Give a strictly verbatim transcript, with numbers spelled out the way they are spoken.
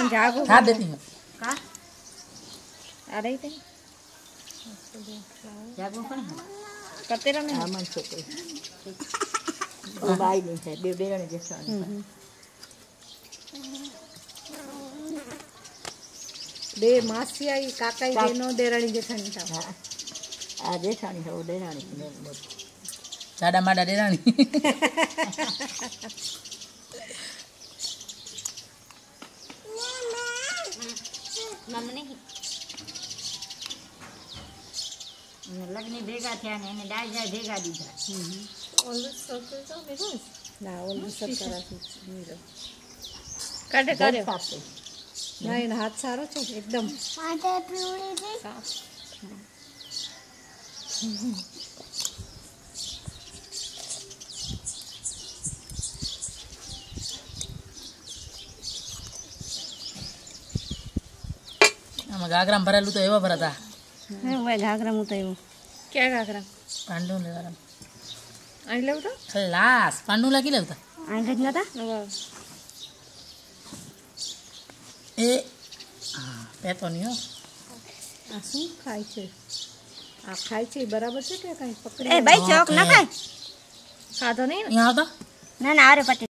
जागो खा देती हूँ का आ रही थी जागो कौन है करते रहने हाँ मन सो कोई वो बाई नहीं है बेबे रहने जैसा दे मासी आई काका ही देनो देरानी जेठानी था हाँ आ जेठानी है वो देरानी ने सादा मादा देरानी मम्मी लग्नी भेगा थे ने ने डाई जाय भेगा दीधा ઓલું સકર તો બેઠો ના ઓલું સકર આખી નીરો કાઢે કાઢે ના એનો હાથ સારો છે એકદમ માટે પીળી છે આમાં ગાગરામ ભરેલું તો એવો ભરતા હે ઓય ઘાઘરા હું તો એવો क्या घाघरा પાંડુ લેવાના અહીં લેવું તો ખલાસ પાંડુ લાગી લેવતા અહીં જ નતા એ હા પેતો નહીં હો આ શું ખાય છે આ ખાય છે બરાબર છે કે કાંઈ પકડી ए भाई चौक ना खाए ખાધો નહીં ને यहाँ આવતા ना ना अरे पटे